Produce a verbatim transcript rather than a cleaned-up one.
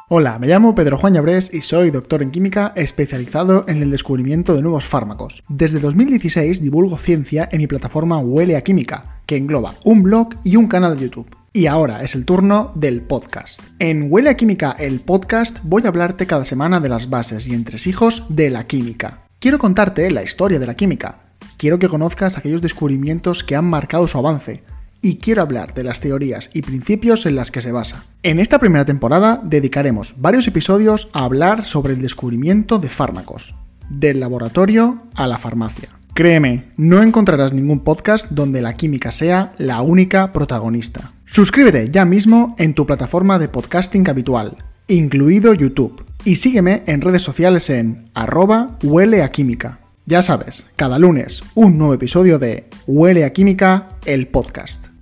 Hola, me llamo Pedro Juan Llabrés y soy doctor en química especializado en el descubrimiento de nuevos fármacos. Desde dos mil dieciséis divulgo ciencia en mi plataforma Huele a Química, que engloba un blog y un canal de YouTube. Y ahora es el turno del podcast. En Huele a Química, el podcast, voy a hablarte cada semana de las bases y entresijos de la química. Quiero contarte la historia de la química. Quiero que conozcas aquellos descubrimientos que han marcado su avance. Y quiero hablar de las teorías y principios en las que se basa. En esta primera temporada dedicaremos varios episodios a hablar sobre el descubrimiento de fármacos, del laboratorio a la farmacia. Créeme, no encontrarás ningún podcast donde la química sea la única protagonista. Suscríbete ya mismo en tu plataforma de podcasting habitual, incluido YouTube, y sígueme en redes sociales en arroba huele a química. Ya sabes, cada lunes un nuevo episodio de Huele a Química, el podcast.